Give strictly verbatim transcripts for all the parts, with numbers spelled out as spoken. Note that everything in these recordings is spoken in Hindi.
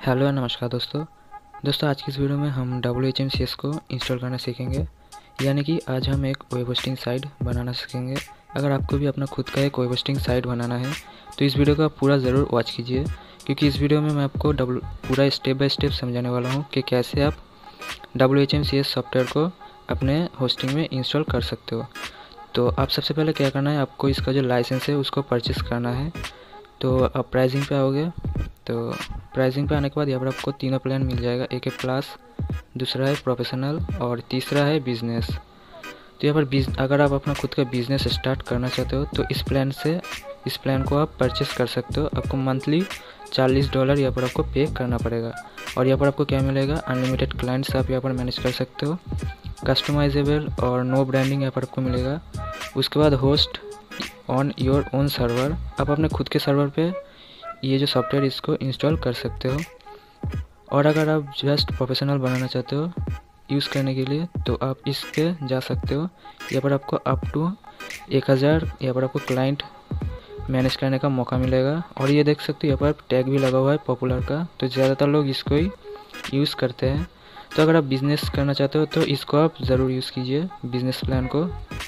हेलो नमस्कार दोस्तों दोस्तों आज की इस वीडियो में हम W H M C S को इंस्टॉल करना सीखेंगे। यानी कि आज हम एक वेब होस्टिंग साइट बनाना सीखेंगे। अगर आपको भी अपना खुद का एक वेब होस्टिंग साइट बनाना है तो इस वीडियो को आप पूरा ज़रूर वॉच कीजिए, क्योंकि इस वीडियो में मैं आपको डब्ल्यू पूरा स्टेप बाय स्टेप समझाने वाला हूँ कि कैसे आप W H M C S software को अपने होस्टिंग में इंस्टॉल कर सकते हो। तो आप सबसे पहले क्या करना है, आपको इसका जो लाइसेंस है उसको परचेस करना है। तो आप प्राइसिंग पे आओगे, तो प्राइसिंग पे आने के बाद यहाँ पर आपको तीनों प्लान मिल जाएगा। एक है प्लस, दूसरा है प्रोफेशनल और तीसरा है बिजनेस। तो यहाँ पर बिज अगर आप अपना खुद का बिजनेस स्टार्ट करना चाहते हो तो इस प्लान से इस प्लान को आप परचेस कर सकते हो। आपको मंथली चालीस डॉलर यहाँ पर आपको पे करना पड़ेगा। और यहाँ पर आपको क्या मिलेगा, अनलिमिटेड क्लाइंट्स आप यहाँ पर मैनेज कर सकते हो, कस्टमाइजेबल और नो ब्रांडिंग यहाँ पर आपको मिलेगा। उसके बाद host on your own server, आप अपने खुद के सर्वर पे ये जो सॉफ्टवेयर इसको इंस्टॉल कर सकते हो। और अगर आप जस्ट प्रोफेशनल बनाना चाहते हो यूज़ करने के लिए तो आप इसके जा सकते हो। यहाँ पर आपको अप टू एक हज़ार यहाँ पर आपको क्लाइंट मैनेज करने का मौका मिलेगा। और ये देख सकते हो यहाँ पर टैग भी लगा हुआ है पॉपुलर का, तो ज़्यादातर लोग इसको ही यूज़ करते हैं। तो अगर आप बिज़नेस करना चाहते हो तो इसको आप ज़रूर यूज़ कीजिए, बिज़नेस प्लान को।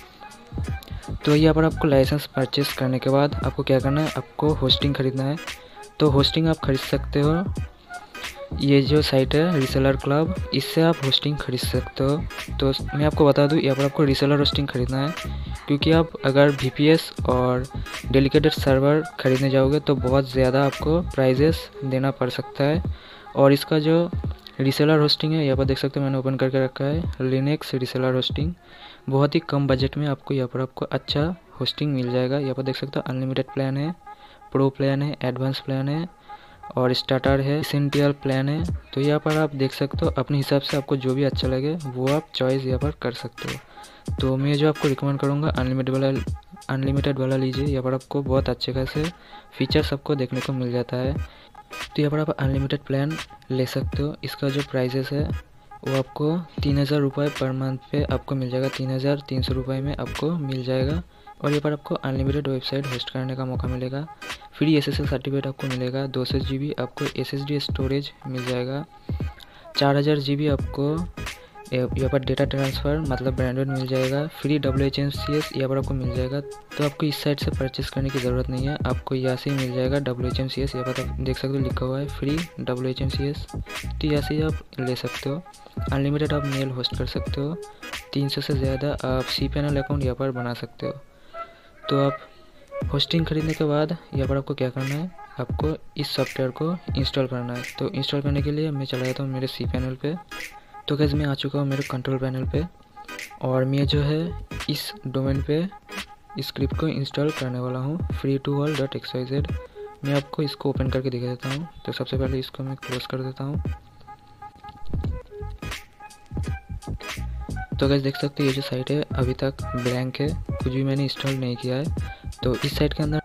तो यहाँ पर आपको लाइसेंस परचेस करने के बाद आपको क्या करना है, आपको होस्टिंग ख़रीदना है। तो होस्टिंग आप खरीद सकते हो, ये जो साइट है रीसेलर क्लब, इससे आप होस्टिंग खरीद सकते हो। तो मैं आपको बता दूं, यहाँ पर आपको रीसेलर होस्टिंग खरीदना है, क्योंकि आप अगर वी पी एस और डेडिकेटेड सर्वर खरीदने जाओगे तो बहुत ज़्यादा आपको प्राइजेस देना पड़ सकता है। और इसका जो रीसेलर होस्टिंग है यहाँ पर देख सकते हो, मैंने ओपन करके रखा है लिनक्स रीसेलर होस्टिंग। बहुत ही कम बजट में आपको यहाँ पर आपको अच्छा होस्टिंग मिल जाएगा। यहाँ पर देख सकते हो अनलिमिटेड प्लान है, प्रो प्लान है, एडवांस प्लान है और स्टार्टर है, एसेंशियल प्लान है। तो यहाँ पर आप देख सकते हो अपने हिसाब से आपको जो भी अच्छा लगे वो आप चॉइस यहाँ पर कर सकते हो। तो मैं जो आपको रिकमेंड करूँगा अनलिमिटेड वाला अनलिमिटेड वाला लीजिए। यहाँ पर आपको बहुत अच्छे खासे फीचर्स आपको देखने को मिल जाता है। तो यहाँ पर आप अनलिमिटेड प्लान ले सकते हो। इसका जो प्राइसेस है वो आपको तीन हज़ार रुपये पर मंथ पे आपको मिल जाएगा, तीन हज़ार तीन सौ रुपये में आपको मिल जाएगा। और यहाँ पर आपको अनलिमिटेड वेबसाइट होस्ट करने का मौका मिलेगा, free S S L certificate आपको मिलेगा, दो सौ जी बी आपको एस एस डी स्टोरेज मिल जाएगा, चार हज़ार जी बी आपको यहाँ पर डेटा ट्रांसफ़र मतलब ब्रांडेड मिल जाएगा, free W H M C S यहाँ पर आपको मिल जाएगा। तो आपको इस साइट से परचेस करने की ज़रूरत नहीं है, आपको यहाँ से ही मिल जाएगा W H M C S. यहाँ पर आप देख सकते हो लिखा हुआ है free W H M C S, तो यहाँ से ही आप ले सकते हो। अनलिमिटेड आप मेल होस्ट कर सकते हो, तीन सौ से ज़्यादा आप सी पैनल अकाउंट यहाँ पर बना सकते हो। तो आप होस्टिंग खरीदने के बाद यहाँ पर आपको क्या करना है, आपको इस सॉफ्टवेयर को इंस्टॉल करना है। तो इंस्टॉल करने के लिए मैं चला जाता हूँ मेरे सी पैनल पे। तो गाइस मैं आ चुका हूँ मेरे कंट्रोल पैनल पे और मैं जो है इस डोमेन पे इस स्क्रिप्ट को इंस्टॉल करने वाला हूँ, free to all dot X Y Z. मैं आपको इसको ओपन करके दिखा देता हूँ। तो सबसे पहले इसको मैं क्लोज कर देता हूँ। तो गाइस देख सकते हैं ये जो साइट है अभी तक ब्लैंक है, कुछ भी मैंने इंस्टॉल नहीं किया है। तो इस साइट के अंदर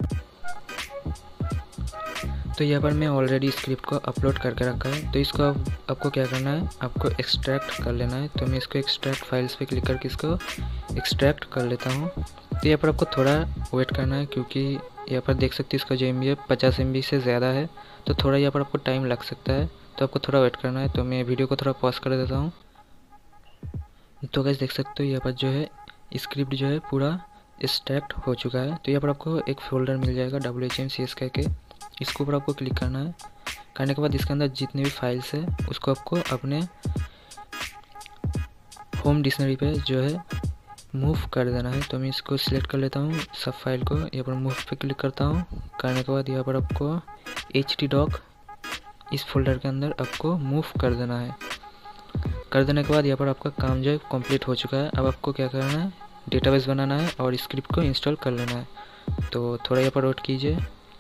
तो यहाँ पर मैं ऑलरेडी स्क्रिप्ट को अपलोड करके रखा है। तो इसको आप, आपको क्या करना है, आपको एक्सट्रैक्ट कर लेना है। तो मैं इसको एक्सट्रैक्ट फाइल्स पे क्लिक करके इसको एक्सट्रैक्ट कर लेता हूँ। तो यहाँ पर आपको थोड़ा वेट करना है, क्योंकि यहाँ पर देख सकते हैं इसका जो एम बी है पचास एम बी से ज़्यादा है, तो थोड़ा यहाँ पर आपको टाइम लग सकता है। तो आपको थोड़ा वेट करना है। तो मैं वीडियो को थोड़ा पॉज कर देता हूँ। तो गाइस देख सकते हो यहाँ पर जो है स्क्रिप्ट जो है पूरा एक्सट्रैक्ट हो चुका है। तो यहाँ पर आपको एक फोल्डर मिल जाएगा W H M C S के, इसके ऊपर आपको क्लिक करना है। करने के बाद इसके अंदर जितने भी फाइल्स है उसको आपको अपने होम डिक्शनरी पे जो है मूव कर देना है। तो मैं इसको सिलेक्ट कर लेता हूँ सब फाइल को, यहाँ पर मूव पे क्लिक करता हूँ। करने के बाद यहाँ पर आपको एच टी डॉक इस फोल्डर के अंदर आपको मूव कर देना है। कर देने के बाद यहाँ पर आपका काम जो है कंप्लीट हो चुका है। अब आपको क्या करना है, डेटाबेस बनाना है और स्क्रिप्ट को इंस्टॉल कर लेना है। तो थोड़ा यहाँ पर वेट कीजिए।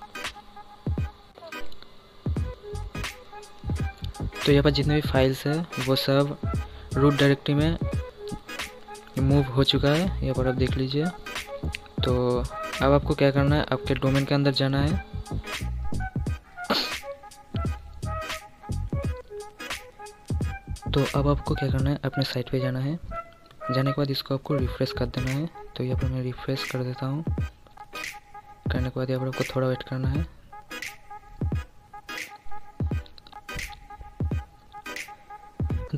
तो यहाँ पर जितने भी फाइल्स है वो सब रूट डायरेक्टरी में मूव हो चुका है, यहाँ पर आप देख लीजिए। तो अब आपको क्या करना है, आपके डोमेन के अंदर जाना है। तो अब आपको क्या करना है, अपने साइट पे जाना है। जाने के बाद इसको आपको रिफ्रेश कर देना है। तो यहाँ पर मैं रिफ्रेश कर देता हूँ। करने के बाद यहाँ पर आपको थोड़ा वेट करना है।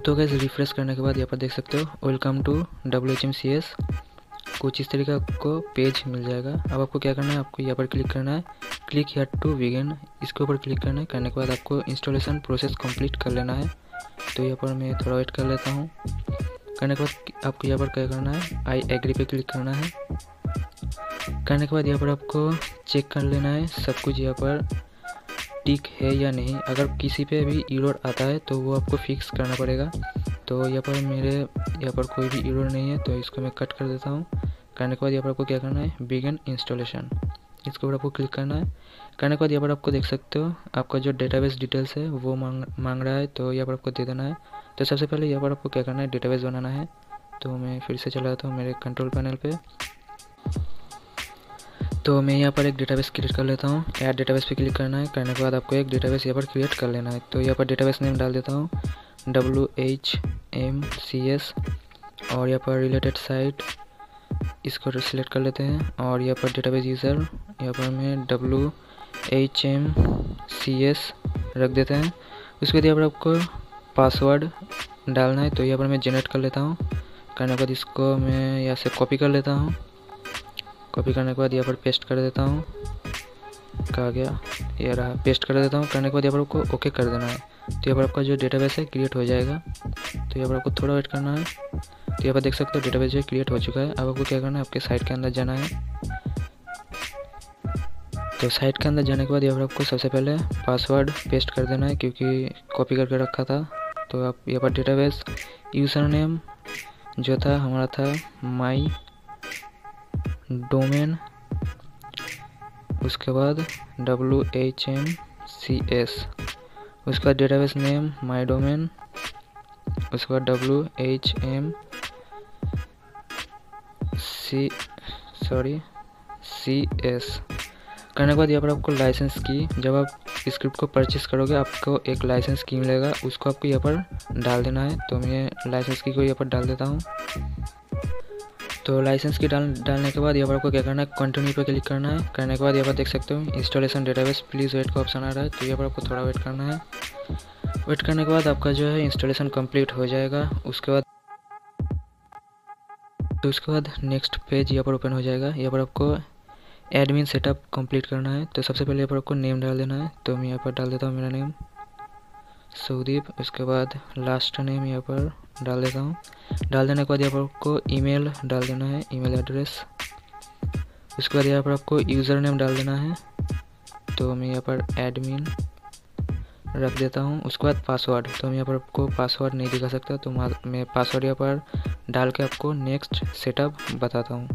तो गैस रिफ्रेश करने के बाद यहाँ पर देख सकते हो welcome to W H M C S, कुछ इस तरीके का आपको पेज मिल जाएगा। अब आपको क्या करना है, आपको यहाँ पर क्लिक करना है, क्लिक हियर टू बिगिन, इसके ऊपर क्लिक करना है। करने के बाद आपको इंस्टॉलेशन प्रोसेस कंप्लीट कर लेना है। तो यहाँ पर मैं थोड़ा वेट कर लेता हूँ। करने के बाद आपको यहाँ पर क्या करना है, आई एग्री पे क्लिक करना है। करने के बाद यहाँ पर आपको चेक कर लेना है सब कुछ यहाँ पर टिक है या नहीं। अगर किसी पे भी एरर आता है तो वो आपको फिक्स करना पड़ेगा। तो यहाँ पर मेरे यहाँ पर कोई भी एरर नहीं है, तो इसको मैं कट कर देता हूँ। करने के बाद यहाँ पर आपको क्या करना है, बिगिन इंस्टॉलेशन, इसके ऊपर आपको क्लिक करना है। करने के बाद यहाँ पर आपको देख सकते हो आपका जो डेटाबेस डिटेल्स है वो मांग मांग रहा है, तो यहाँ पर आपको दे देना है। तो सबसे पहले यहाँ पर आपको क्या करना है, डेटाबेस बनाना है। तो मैं फिर से चला जाता हूँ मेरे कंट्रोल पैनल पे। तो मैं यहाँ पर एक डेटाबेस क्रिएट कर लेता हूँ। ऐड डेटाबेस पे क्लिक करना है। करने के बाद आपको एक डेटाबेस यहाँ पर क्रिएट कर लेना है। तो यहाँ पर डेटाबेस नेम डाल देता हूँ W H M C S, और यहाँ पर रिलेटेड साइट इसको सिलेक्ट कर लेते हैं। और यहाँ पर डेटाबेस यूज़र यहाँ पर मैं W H M C S रख देते हैं। उसके बाद यहाँ पर आपको पासवर्ड डालना है। तो यहाँ पर मैं जनरेट कर लेता हूँ। करने के बाद इसको मैं यहाँ से कॉपी कर लेता हूँ। कॉपी करने के बाद यहाँ पर पेस्ट कर देता हूँ। कहाँ गया, ये रहा, पेस्ट कर देता हूँ। करने के बाद यहाँ पर आपको ओके कर देना है। तो यहाँ पर आपका जो डेटाबेस है क्रिएट हो जाएगा। तो यहाँ पर आपको थोड़ा वेट करना है। तो यहाँ पर देख सकते हो डेटाबेस जो क्रिएट हो चुका है। अब आपको क्या करना है, आपके साइट के अंदर जाना है। तो साइट के अंदर जाने के बाद यहाँ पर आपको सबसे पहले पासवर्ड पेस्ट कर देना है, क्योंकि कॉपी करके रखा था। तो आप यहाँ पर डेटाबेस यूज़र नेम जो था हमारा था माई डोमेन, उसके बाद W H M C S, उसके बाद डेटाबेस नेम माई डोमेन, उसके बाद W H M C sorry C S. करने के बाद यहाँ पर आपको लाइसेंस की, जब आप स्क्रिप्ट को परचेस करोगे आपको एक लाइसेंस की मिलेगा, उसको आपको यहाँ पर डाल देना है। तो मैं लाइसेंस की को यहाँ पर डाल देता हूँ। तो लाइसेंस की डाल डालने के बाद यहाँ पर आपको क्या करना है, कंटिन्यू पे क्लिक करना है। करने के बाद यहाँ पर देख सकते हो इंस्टॉलेशन डेटाबेस प्लीज़ वेट का ऑप्शन आ रहा है। तो यहाँ पर आपको थोड़ा वेट करना है। वेट करने के बाद आपका जो है इंस्टॉलेशन कंप्लीट हो जाएगा। उसके बाद तो उसके बाद नेक्स्ट पेज यहाँ पर ओपन हो जाएगा। यहाँ पर आपको एडमिन सेटअप कंप्लीट करना है। तो सबसे पहले यहाँ पर आपको नेम डाल देना है। तो मैं यहाँ पर डाल देता हूँ मेरा नेम सुदीप। उसके बाद लास्ट नेम यहाँ पर डाल देता हूँ। डाल देने के बाद यहाँ पर आपको ईमेल डाल देना है, ईमेल एड्रेस। उसके बाद यहाँ पर आपको यूज़र नेम डाल देना है। तो मैं यहाँ पर एडमिन रख देता हूँ। उसके बाद पासवर्ड, तो मैं यहाँ पर आपको पासवर्ड नहीं दिखा सकता, तो मैं पासवर्ड यहाँ पर डाल के आपको नेक्स्ट सेटअप बताता हूँ।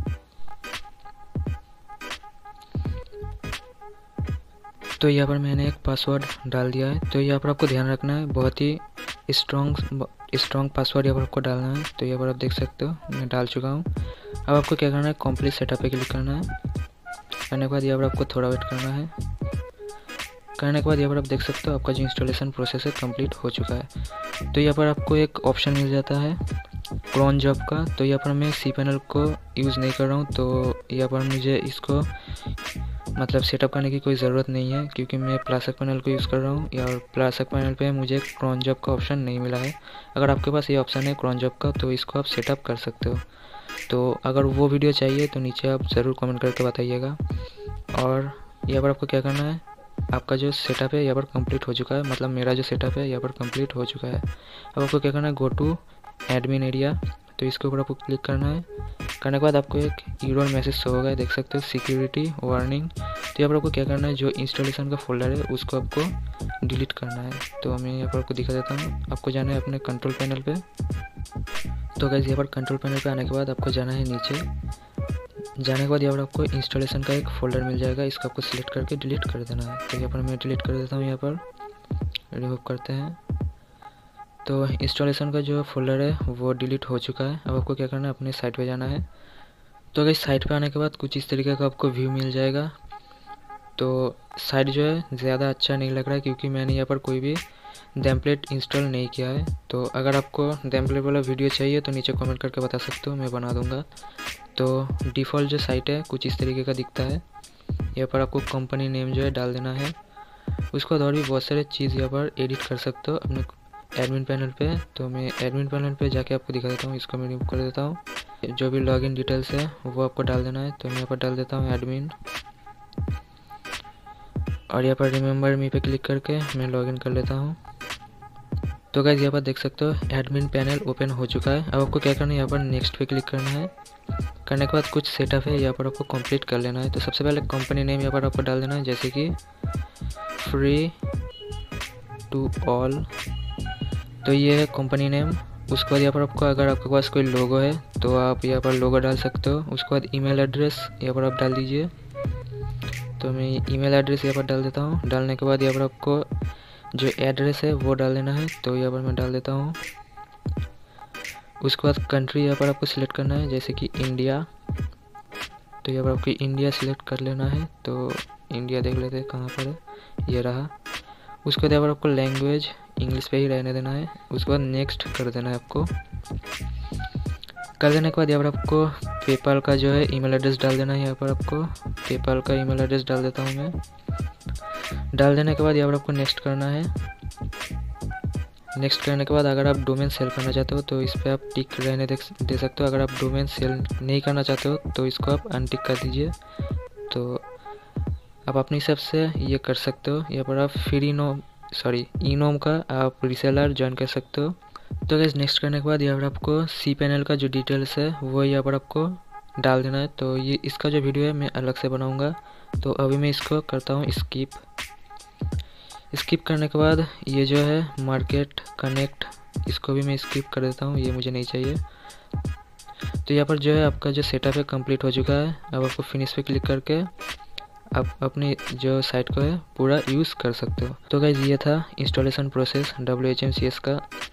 तो यहाँ पर मैंने एक पासवर्ड डाल दिया है। तो यहाँ पर आपको ध्यान रखना है, बहुत ही स्ट्रॉन्ग स्ट्रॉन्ग पासवर्ड यहाँ पर आपको डालना है। तो यहाँ पर आप देख सकते हो मैं डाल चुका हूँ। अब आपको क्या करना है, कंप्लीट सेटअप पे क्लिक करना है। करने के बाद यहाँ पर आपको थोड़ा वेट करना है। करने के बाद यहाँ पर आप देख सकते हो आपका जो इंस्टॉलेशन प्रोसेस है कंप्लीट हो चुका है। तो यहाँ पर आपको एक ऑप्शन मिल जाता है क्रॉन जॉब का। तो यहाँ पर मैं सी पैनल को यूज़ नहीं कर रहा हूँ, तो यहाँ पर मुझे इसको मतलब सेटअप करने की कोई ज़रूरत नहीं है, क्योंकि मैं प्लास्टिक पैनल को यूज़ कर रहा हूँ। या प्लास्टिक पैनल पे मुझे क्रॉन जॉब का ऑप्शन नहीं मिला है। अगर आपके पास ये ऑप्शन है क्रॉन जॉब का, तो इसको आप सेटअप कर सकते हो। तो अगर वो वीडियो चाहिए तो नीचे आप ज़रूर कमेंट करके बताइएगा। और यहाँ पर आपको क्या करना है, आपका जो सेटअप है यहाँ पर कंप्लीट हो चुका है, मतलब मेरा जो सेटअप है यहाँ पर कंप्लीट हो चुका है। अब आपको क्या करना है, गो टू एडमिन एरिया। तो इसके ऊपर आपको क्लिक करना है। करने के बाद आपको एक एरर मैसेज शो होगा, देख सकते हो सिक्योरिटी वार्निंग। तो यहाँ पर आपको क्या करना है, जो इंस्टॉलेशन का फोल्डर है उसको आपको डिलीट करना है। तो मैं यहाँ पर आपको दिखा देता हूँ। आपको जाना है अपने कंट्रोल पैनल पे। तो गाइस यहाँ पर कंट्रोल पैनल पे आने के बाद आपको जाना है नीचे। जाने के बाद यहाँ पर आपको इंस्टॉलेशन का एक फ़ोल्डर मिल जाएगा, इसको आपको सिलेक्ट करके डिलीट कर देना है। तो यहाँ पर मैं डिलीट कर देता हूँ, यहाँ पर रिमूव करते हैं। तो इंस्टॉलेशन का जो फोल्डर है वो डिलीट हो चुका है। अब आपको क्या करना है, अपने साइट पे जाना है। तो अगर साइट पे आने के बाद कुछ इस तरीके का आपको व्यू मिल जाएगा। तो साइट जो है ज़्यादा अच्छा नहीं लग रहा है, क्योंकि मैंने यहाँ पर कोई भी टेम्पलेट इंस्टॉल नहीं किया है। तो अगर आपको टेम्पलेट वाला वीडियो चाहिए तो नीचे कमेंट करके बता सकते हो, मैं बना दूँगा। तो डिफ़ॉल्ट जो साइट है कुछ इस तरीके का दिखता है। यहाँ पर आपको कंपनी नेम जो है डाल देना है। उसके बाद और भी बहुत सारे चीज़ यहाँ पर एडिट कर सकते हो, अपने एडमिन पैनल पे। तो मैं एडमिन पैनल पे जाके आपको दिखा देता हूँ, इसको मैं रिमूव कर देता हूँ। जो भी लॉगिन डिटेल्स है वो आपको डाल देना है। तो मैं यहाँ पर डाल देता हूँ एडमिन, और यहाँ पर रिमेंबर मी पे क्लिक करके मैं लॉगिन कर लेता हूँ। तो गाइस यहाँ पर देख सकते हो एडमिन पैनल ओपन हो चुका है। अब आपको क्या करना है, यहाँ पर नेक्स्ट पे क्लिक करना है। करने के बाद कुछ सेटअप है यहाँ पर आपको कंप्लीट कर लेना है। तो सबसे पहले कंपनी नेम यहाँ पर आपको डाल देना है, जैसे कि फ्री टू ऑल। तो ये है कंपनी नेम। उसके बाद यहाँ पर आपको अगर आपके पास कोई लोगो है तो आप यहाँ पर लोगो डाल सकते हो। उसके बाद ईमेल एड्रेस यहाँ पर आप डाल दीजिए। तो मैं ईमेल एड्रेस यहाँ पर डाल देता हूँ। डालने के बाद यहाँ पर आपको जो एड्रेस है वो डाल देना है। तो यहाँ पर मैं डाल देता हूँ। उसके बाद कंट्री यहाँ पर आपको सिलेक्ट करना है, जैसे कि इंडिया। तो यहाँ पर आपको इंडिया सिलेक्ट कर लेना है। तो इंडिया देख लेते हैं कहाँ पर है, ये रहा। उसके बाद यहाँ पर आपको लैंग्वेज इंग्लिश पे ही रहने देना है। उसके बाद नेक्स्ट कर देना है आपको। कर देने के बाद यहाँ पर आपको पेपाल का जो है ईमेल एड्रेस डाल देना है। यहाँ पर आपको पेपाल का ईमेल एड्रेस डाल देता हूँ मैं। डाल देने के बाद यहाँ पर आपको नेक्स्ट करना है। नेक्स्ट करने के बाद अगर आप डोमेन सेल करना चाहते हो तो इस पर आप टिक रहने दे, दे सकते हो। अगर आप डोमेन सेल नहीं करना चाहते हो तो इसको आप अनटिक कर दीजिए। तो आप अपने हिसाब से ये कर सकते हो। यहाँ पर आप फ्री नोम सॉरी ई नोम का आप रीसेलर ज्वाइन कर सकते हो। तो गाइस नेक्स्ट करने के बाद यहाँ पर आपको सी पैनल का जो डिटेल्स है वो यहाँ पर आपको डाल देना है। तो ये इसका जो वीडियो है मैं अलग से बनाऊँगा। तो अभी मैं इसको करता हूँ स्किप। स्किप करने के बाद ये जो है मार्केट कनेक्ट, इसको भी मैं स्किप कर देता हूँ, ये मुझे नहीं चाहिए। तो यहाँ पर जो है आपका जो सेटअप है कंप्लीट हो चुका है। अब आपको फिनिश पे क्लिक करके आप अपनी जो साइट को है पूरा यूज़ कर सकते हो। तो गाइस ये था installation process W H M C S का।